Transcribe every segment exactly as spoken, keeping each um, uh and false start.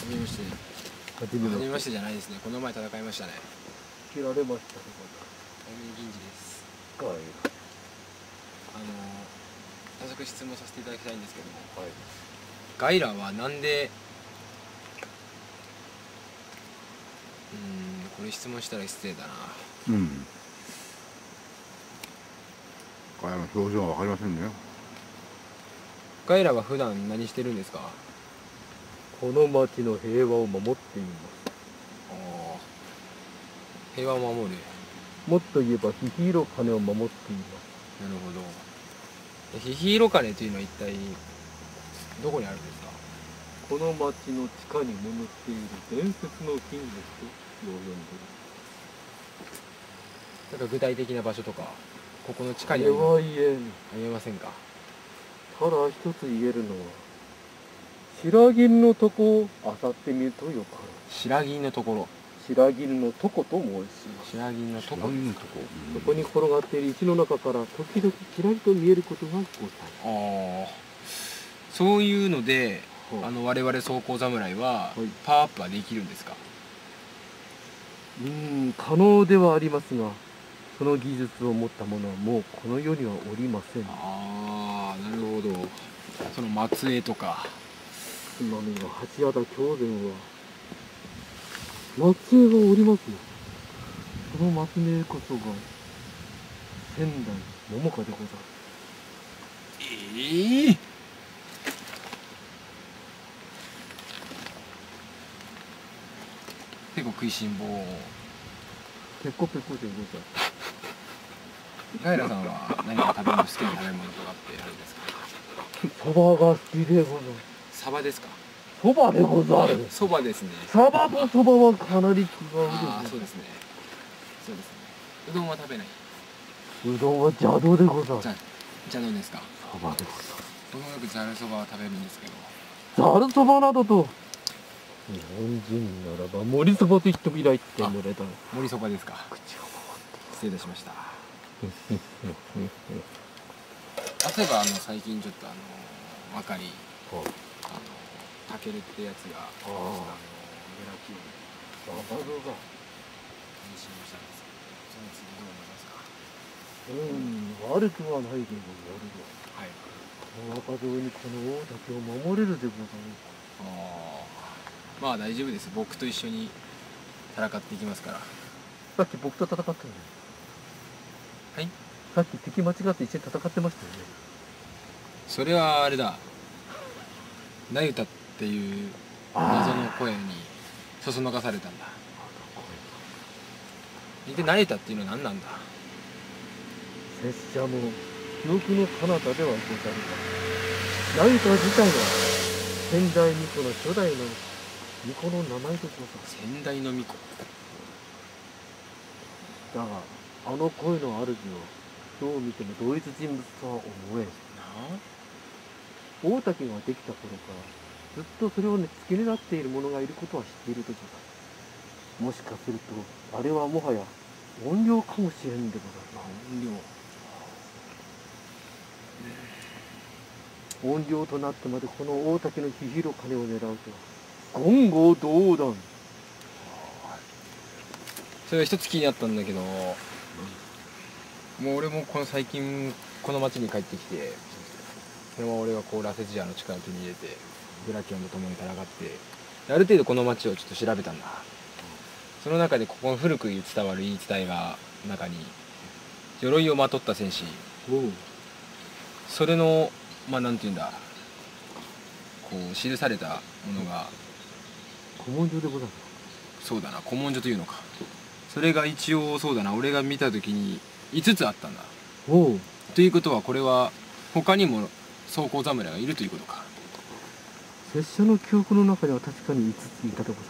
めまして。 はじめまして。 はじめましてじゃないですね。この前戦いましたね。 切られましたね。 大峰銀次です。 はい。 あの早速質問させていただきたいんですけども、 はい。 ガイラはなんで、うーん、これ質問したら失礼だな。 うん。ガイラの表情はわかりませんね。 ガイラは普段何してるんですか？ この町の平和を守っています。 ああ、平和を守る。 もっと言えばヒヒイロカネを守っています。 なるほど。ヒヒイロカネというのは一体どこにあるんですか？ この町の地下に眠っている伝説の金属と呼んでいる。 なんか具体的な場所とか、ここの地下にそれは言えん。 言えませんか？ ただ一つ言えるのは、白銀のとこを漁ってみるとよかろう。 白銀のところ。 白銀のとこと申します。 白銀のとこ。 白銀のとこ。 そこに転がっている石の中から時々キラリと見えることがございます。 ああ、そういうので、 はい、 あの我々装甲侍ははい、 パワーアップはできるんですか？ うーん、可能ではありますが、その技術を持った者はもうこの世にはおりません。 ああ、なるほど。その末裔とか。 つまみは八谷田狂言は末裔がおりますよ。その末裔こそが仙台桃花でござる。 ええー、結構食いしん坊。 ペコペコでござる。 ガイラさんは何か食べ物好きな食べ物とかってあるんですか？ そばが好きでござる。 サバですか？ そばでござる。 そばですね。 サバとそばはかなり違うでござる。 ああ、そうですね。そうですね。うどんは食べない。 うどんは邪道でござる。 じゃ、じゃあどうですか？ そばでござる。 僕もよくざるそばは食べるんですけど。 ざるそばなどと日本人ならば盛りそばと言ってもいらいってんのれだ。 盛りそばですか？ 口を失礼いたしました。 回っている。 例えばあの最近ちょっとあの若いはい。 あのタケルってやつがあのああ。 ブラキをババゾが。 妊娠をしたんですけど、その次どう思いますか？ うん、悪くはないでござるが。 はい。 この若造にこの王だけを守れるでござる。 ああ、まあ大丈夫です。僕と一緒に戦っていきますから。 さっき僕と戦ったよね。 はい。 さっき敵間違って一緒に戦ってましたよね。 それはあれだ。ナユタっていう謎の声にそそのかされたんだ。で、ナユタっていうのは何なんだ？ 拙者も記憶の彼方ではござるが、ナユタ自体は仙台巫女の初代の巫女の名前でござる。 仙台の巫女。 だが、あの声の主をどう見ても同一人物とは思えん。大竹ができた頃からずっとそれをね、付け狙っている者がいることは知っているでござる。もしかすると、あれはもはや怨霊かもしれんでござるな。怨霊。怨霊となってまでこの大竹のヒヒロ金を狙うとは言語道断。 それは一つ気になったんだけど、もう俺もこの最近この町に帰ってきて、そのまま俺がこう羅刹ジャーの力を手に入れてブラキオンと共に戦って、ある程度この町をちょっと調べたんだ。その中でここの古く伝わる言い伝えが中に鎧をまとった戦士、それのまあなんていうんだ、こう記されたものが古文書でござる。 そうだな、古文書というのか。それが一応そうだな、俺が見た時にいつつあったんだ。 おう。 ということはこれは他にも装甲侍がいるということか。 拙者の記憶の中では確かにいつついたでござる。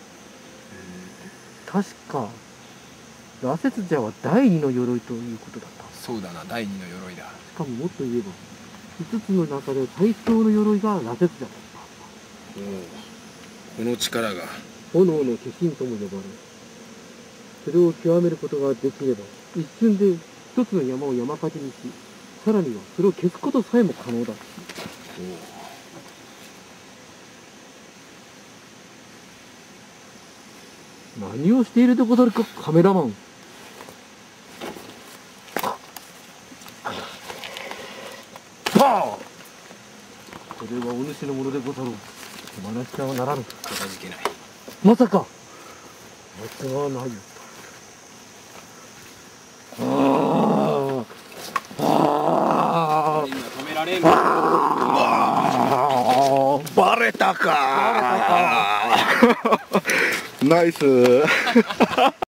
確か羅刹者は第二の鎧ということだった。 そうだな、第二の鎧だ。 しかももっと言えばいつつの中で最強の鎧が羅刹者だった。 おお、この力が炎の化身とも呼ばれ、それを極めることができれば一瞬で一つの山を山火事にし、さらにはそれを消すことさえも可能だ。 何をしているでござるか、カメラマン。パー。これはお主のものでござろう。手放してはならぬ。 かたじけない。 まさか間違わないよ。あああ今止められん。 あバレたかナイス